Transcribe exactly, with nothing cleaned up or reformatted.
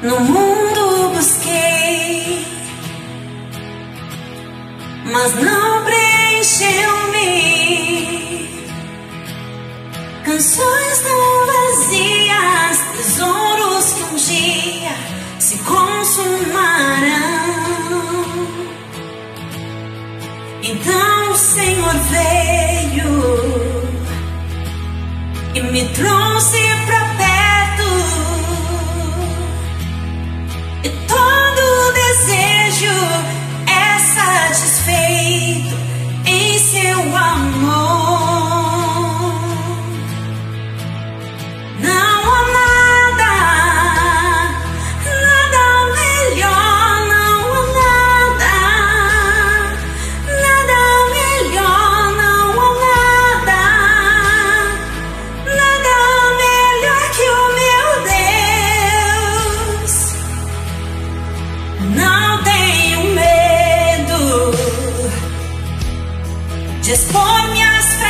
No mundo busquei, mas não preencheu-me. Canções tão vazias, tesouros que um dia se consumarão. Então o Senhor veio e me trouxe pra perto, e todo desejo é satisfeito em seu amor. Não há nada, nada melhor, não há nada, nada melhor, não há nada, nada melhor que o meu Deus. Não tenho medo de expor minhas